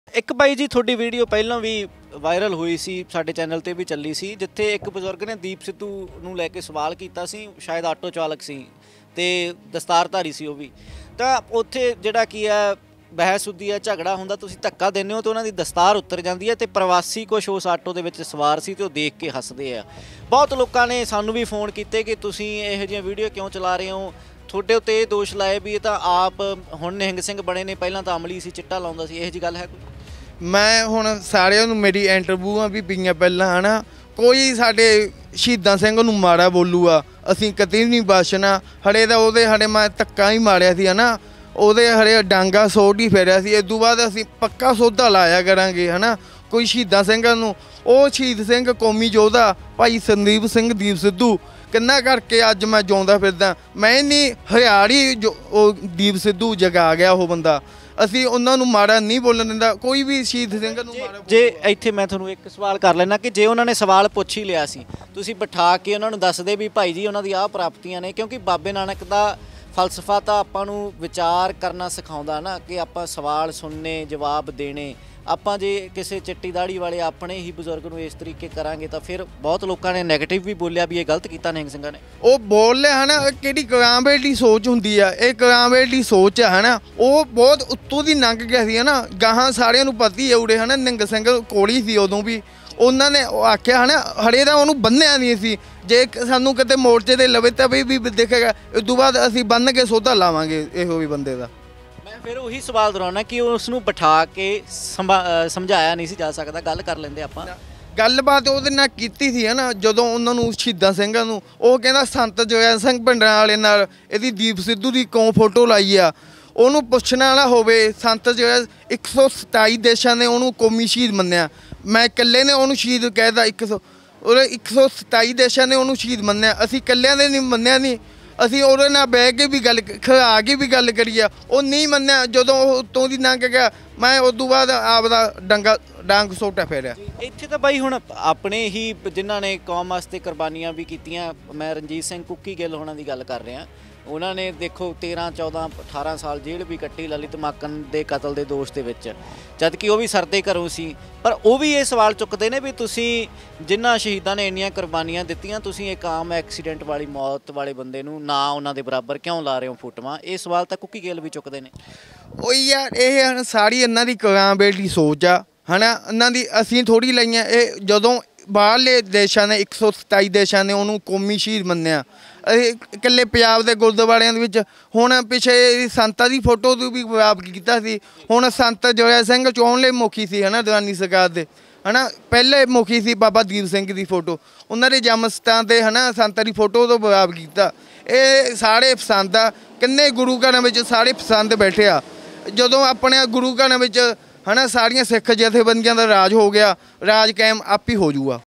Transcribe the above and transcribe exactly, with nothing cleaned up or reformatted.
एक बाई जी थोड़ी वीडियो पहलों भी वायरल हुई सी, साडे चैनल ते भी चली सी, जिथे एक बजुर्ग ने दीप सिद्धू नूं लैके सवाल कीता सी, शायद आटो चालक सी ते दस्तारधारी सी, वो भी तो उत्थे जिहड़ा की है बहस हुंदी है, झगड़ा हुंदा, तुसीं धक्का दिंदे हो तो उन्हां दी दस्तार उतर जाती है, तो प्रवासी कुछ उस आटो दे विच सवार सी ते ओह देख के हसदे आ। बहुत लोगों ने सानूं भी फोन कीते कि तुसीं इहो जिहियां वीडियो क्यों चला रहे हो, ਤੁਹਾਡੇ ਉੱਤੇ ਇਹ ਦੋਸ਼ ਲਾਏ भी ਇਹ ਤਾਂ ਆਪ ਹੁਣ ਨਿਹੰਗ ਸਿੰਘ ਬਣੇ ਨੇ, ਪਹਿਲਾਂ ਤਾਂ ਅਮਲੀ ਸੀ, ਚਿੱਟਾ ਲਾਉਂਦਾ ਸੀ, ਇਹੋ ਜਿਹੀ ਗੱਲ ਹੈ ਕੋਈ? ਮੈਂ ਹੁਣ ਸਾਰਿਆਂ ਨੂੰ ਮੇਰੀ ਇੰਟਰਵਿਊਆਂ ਵੀ ਪਈਆਂ ਪਹਿਲਾਂ ਹੈ ਨਾ, ਕੋਈ ਸਾਡੇ ਸ਼ਹੀਦਾਂ ਸਿੰਘ ਨੂੰ ਮਾੜਾ ਬੋਲੂਗਾ ਅਸੀਂ ਕਦੇ ਨਹੀਂ ਬਖਸ਼ਣਾ। ਹੜੇ ਦਾ ਉਹਦੇ ਹੜੇ ਮੈਂ ਧੱਕਾ ਹੀ ਮਾਰਿਆ ਸੀ ਹੈ ਨਾ, ਉਹਦੇ ਹੜੇ ਡਾਂਗਾ ਸੋਟ ਹੀ ਫੇਰਿਆ ਸੀ। ਇਸ ਤੋਂ ਬਾਅਦ ਅਸੀਂ ਪੱਕਾ ਸੌਦਾ ਲਾਇਆ ਕਰਾਂਗੇ ਹੈ ਨਾ। ਕੋਈ ਸ਼ਹੀਦਾਂ ਸਿੰਘਾਂ ਨੂੰ, ਉਹ ਸ਼ਹੀਦ ਸਿੰਘ ਕੌਮੀ ਯੋਧਾ ਭਾਈ ਸੰਦੀਪ ਸਿੰਘ ਦੀਪ ਸਿੱਧੂ ਕਿੰਨਾ ਕਰਕੇ ਅੱਜ ਮੈਂ ਜਿਉਂਦਾ ਫਿਰਦਾ। ਮੈਂ ਨਹੀਂ ਹਰਿਆੜੀ ਜੋ ਉਹ ਦੀਪ ਸਿੱਧੂ ਜਗਾ ਗਿਆ ਉਹ ਬੰਦਾ, ਅਸੀਂ ਉਹਨਾਂ ਨੂੰ ਮਾੜਾ ਨਹੀਂ ਬੋਲਣ ਦਿੰਦਾ। ਕੋਈ ਵੀ ਸ਼ਹੀਦ ਸਿੰਘ ਨੂੰ ਮਾੜਾ ਜੇ ਇੱਥੇ ਮੈਂ ਤੁਹਾਨੂੰ ਇੱਕ ਸਵਾਲ ਕਰ ਲੈਣਾ ਕਿ ਜੇ ਉਹਨਾਂ ਨੇ ਸਵਾਲ ਪੁੱਛ ਹੀ ਲਿਆ ਸੀ, ਤੁਸੀਂ ਬਿਠਾ ਕੇ ਉਹਨਾਂ ਨੂੰ ਦੱਸਦੇ ਵੀ ਭਾਈ ਜੀ ਉਹਨਾਂ ਦੀ ਆਹ ਪ੍ਰਾਪਤੀਆਂ ਨੇ, ਕਿਉਂਕਿ ਬਾਬੇ ਨਾਨਕ ਦਾ ਫਲਸਫਾ ਤਾਂ ਆਪਾਂ ਨੂੰ ਵਿਚਾਰ ਕਰਨਾ ਸਿਖਾਉਂਦਾ ਨਾ, ਕਿ ਆਪਾਂ ਸਵਾਲ ਸੁਣਨੇ, ਜਵਾਬ ਦੇਣੇ। ਆਪਾਂ ਜੇ ਕਿਸੇ ਚਿੱਟੀ ਦਾੜੀ ਵਾਲੇ ਆਪਣੇ ਹੀ ਬਜ਼ੁਰਗ ਨੂੰ ਇਸ ਤਰੀਕੇ ਕਰਾਂਗੇ ਤਾਂ ਫਿਰ ਬਹੁਤ ਲੋਕਾਂ ਨੇ ਨੈਗੇਟਿਵ ਵੀ ਬੋਲਿਆ ਵੀ ਇਹ ਗਲਤ ਕੀਤਾ ਨਿਹੰਗ ਸਿੰਘਾਂ ਨੇ। ਉਹ ਬੋਲ ਲਿਆ ਹੈ ਨਾ, ਕਿਹੜੀ ਕਰਾਂਬੇਲੀ ਸੋਚ ਹੁੰਦੀ ਆ, ਇਹ ਕਰਾਂਬੇਲੀ ਸੋਚ ਹੈ ਨਾ। ਉਹ ਬਹੁਤ ਉੱਤੋਂ ਦੀ ਲੰਘ ਗਿਆ ਸੀ ਹੈ ਨਾ, ਗਾਹਾਂ ਸਾਰਿਆਂ ਨੂੰ ਪਤਾ ਹੀ ਉੜੇ ਹੈ ਨਾ। ਨਿਹੰਗ ਸਿੰਘ ਕੋਲੀ ਸੀ ਉਦੋਂ ਵੀ, ਉਹਨਾਂ ਨੇ ਆਖਿਆ ਹੈ ਨਾ ਹੜੇ ਦਾ ਉਹਨੂੰ ਬੰਨਿਆ ਨਹੀਂ ਸੀ। ਜੇ ਸਾਨੂੰ ਕਿਤੇ ਮੋਰਚੇ ਦੇ ਲਵੇ ਤਾਂ ਵੀ ਦੇਖੇਗਾ, ਇਸ ਤੋਂ ਬਾਅਦ ਅਸੀਂ ਬੰਨ ਕੇ ਸੌਦਾ ਲਾਵਾਂਗੇ ਇਹੋ ਵੀ ਬੰਦੇ ਦਾ। फिर उही सवाल दोहराना कि उसनूं बिठा के समझाया नहीं सी जा सकता, गल कर लेंदे आपां। ਗੱਲਬਾਤ ਉਹਦੇ ਨਾਲ ਕੀਤੀ ਸੀ ਹੈ ਨਾ, ਜਦੋਂ ਉਹਨਾਂ ਨੂੰ ਸ਼ਹੀਦਾਂ ਸਿੰਘਾਂ ਨੂੰ ਉਹ ਕਹਿੰਦਾ ਸੰਤ ਜੋਇਆ ਸਿੰਘ ਭਿੰਡਰਾਂ ਵਾਲੇ ਨਾਲ ਇਹਦੀ ਦੀਪ ਸਿੱਧੂ ਦੀ ਕਿਉਂ ਫੋਟੋ ਲਾਈ ਆ। ਉਹਨੂੰ ਪੁੱਛਣ ਵਾਲਾ ਹੋਵੇ, ਸੰਤ ਜੋਇਆ ਇੱਕ ਸੌ ਸਤਾਈ ਦੇਸ਼ਾਂ ਨੇ ਉਹਨੂੰ ਕੌਮੀ ਸ਼ਹੀਦ ਮੰਨਿਆ, ਮੈਂ ਇਕੱਲੇ ਨੇ ਉਹਨੂੰ ਸ਼ਹੀਦ ਕਹਿਦਾ। ਇੱਕ ਸੌ ਉਹਦੇ ਇੱਕ ਸੌ ਸਤਾਈ ਦੇਸ਼ਾਂ ਨੇ ਉਹਨੂੰ ਸ਼ਹੀਦ ਮੰਨਿਆ, ਅਸੀਂ ਇਕੱਲਿਆਂ ਦੇ ਨਹੀਂ ਮੰਨਿਆ। ਨਹੀਂ ਅਸੀਂ ਉਹਦੇ ਨਾਲ ਬਹਿ ਕੇ ਵੀ ਗੱਲ ਖੜਾ ਕੇ ਵੀ ਗੱਲ ਕਰੀ ਆ, ਉਹ ਨਹੀਂ ਮੰਨਿਆ। ਜਦੋਂ ਉਹ ਉੱਤੋਂ ਦੀ ਲੰਘ ਗਿਆ, ਮੈਂ ਉਸ ਤੋਂ ਬਾਅਦ ਆਪਦਾ ਡੰਗਾ ਡਾਂਗ ਸੋਟਾ ਫੇਰਿਆ। ਇੱਥੇ ਤਾਂ ਬਾਈ ਹੁਣ ਆਪਣੇ ਹੀ ਜਿਨ੍ਹਾਂ ਨੇ ਕੌਮ ਵਾਸਤੇ ਕੁਰਬਾਨੀਆਂ ਵੀ ਕੀਤੀਆਂ, ਮੈਂ ਰਣਜੀਤ ਸਿੰਘ ਕੁੱਕੀ ਗਿੱਲ ਹੋਣਾ ਦੀ ਗੱਲ ਕਰ ਰਿਹਾ। ਉਹਨਾਂ ਨੇ ਦੇਖੋ ਤੇਰਾਂ ਚੌਦਾਂ ਅਠਾਰਾਂ ਸਾਲ ਜੇਲ੍ਹ ਵੀ ਕੱਟੀ ਲਲਿਤ ਮਾਕਨ ਦੇ ਕਤਲ ਦੇ ਦੋਸ਼ ਦੇ ਵਿੱਚ, ਜਦ ਕਿ ਉਹ ਵੀ ਸਰਦੇ ਘਰੋਂ ਸੀ। ਪਰ ਉਹ ਵੀ ਇਹ ਸਵਾਲ ਚੁੱਕਦੇ ਨੇ ਵੀ ਤੁਸੀਂ ਜਿਨ੍ਹਾਂ ਸ਼ਹੀਦਾਂ ਨੇ ਇੰਨੀਆਂ ਕੁਰਬਾਨੀਆਂ ਦਿੱਤੀਆਂ, ਤੁਸੀਂ ਇੱਕ ਆਮ ਐਕਸੀਡੈਂਟ ਵਾਲੀ ਮੌਤ ਵਾਲੇ ਬੰਦੇ ਨੂੰ ਨਾ ਉਹਨਾਂ ਦੇ ਬਰਾਬਰ ਕਿਉਂ ਲਾ ਰਹੇ ਹੋ ਫੋਟੋਆਂ। ਇਹ ਸਵਾਲ ਤਾਂ ਕੁੱਕੀ ਗਿੱਲ ਵੀ ਚੁੱਕਦੇ ਨੇ। ਉਹ ਯਾਰ ਇਹ ਸਾਰੀ ਇਹਨਾਂ ਦੀ ਕਰਾਂਬੇਲੀ ਸੋਚ ਆ ਹੈ ਨਾ, ਇਹਨਾਂ ਦੀ ਅਸੀਂ ਥੋੜ੍ਹੀ ਲਈਆਂ। ਇਹ ਜਦੋਂ ਬਾਹਰਲੇ ਦੇਸ਼ਾਂ ਨੇ ਇੱਕ ਸੌ ਸਤਾਈ ਦੇਸ਼ਾਂ ਨੇ ਉਹਨੂੰ ਕੌਮੀ ਸ਼ਹੀਦ ਮੰਨਿਆ, ਅਸੀਂ ਇਕੱਲੇ ਪੰਜਾਬ ਦੇ ਗੁਰਦੁਆਰਿਆਂ ਦੇ ਵਿੱਚ ਹੁਣ ਪਿੱਛੇ ਸੰਤਾਂ ਦੀ ਫੋਟੋ ਤੋਂ ਵੀ ਵਿਵਾਦ ਕੀਤਾ ਸੀ। ਹੁਣ ਸੰਤ ਜੋਇਆ ਸਿੰਘ ਚੋਣਲੇ ਮੁਖੀ ਸੀ ਹੈ ਨਾ ਦੀਵਾਨੀ ਸਰਕਾਰ ਦੇ ਹੈ ਨਾ, ਪਹਿਲੇ ਮੁਖੀ ਸੀ ਬਾਬਾ ਦੀਪ ਸਿੰਘ ਦੀ ਫੋਟੋ, ਉਹਨਾਂ ਦੇ ਜਨਮ ਸਥਾਨ 'ਤੇ ਹੈ ਨਾ ਸੰਤਾਂ ਦੀ ਫੋਟੋ ਤੋਂ ਵਿਵਾਦ ਕੀਤਾ। ਇਹ ਸਾਰੇ ਪਸੰਦ ਆ, ਕਿੰਨੇ ਗੁਰੂ ਘਰਾਂ ਵਿੱਚ ਸਾਰੇ ਪਸੰਦ ਬੈਠੇ ਆ। ਜਦੋਂ ਆਪਣੇ ਗੁਰੂ ਘਰਾਂ ਵਿੱਚ ਹੈ ਨਾ ਸਾਰੀਆਂ ਸਿੱਖ ਜਥੇਬੰਦੀਆਂ ਦਾ ਰਾਜ ਹੋ ਗਿਆ, ਰਾਜ ਕਾਇਮ ਆਪ ਹੀ ਹੋ ਜੂਗਾ।